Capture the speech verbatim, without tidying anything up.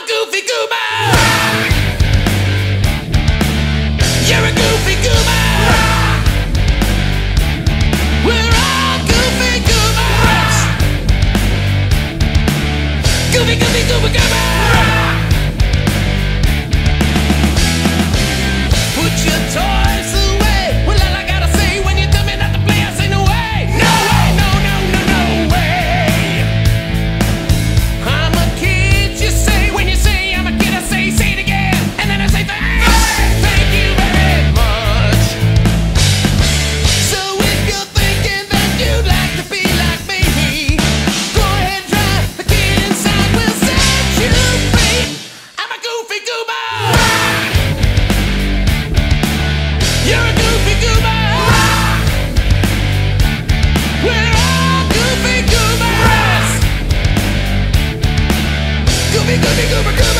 a goofy goober. You're a goofy goober. We're all goofy goobers. Goofy, goofy, goober, goober. Put your toys away. Well, all I gotta say when you tell me not to play, I say no way. No way, no, no, no, no way. I'm a kid, you say. When you say I'm a kid, I say, say it again. And then I say thanks. Thank you very much. So if you're thinking that you'd like to be like me, go ahead, try. The kid inside will set you free. I'm a goofy goober. You're a goofy goober. We're all goofy goobers. Goofy, goofy, goober, goober.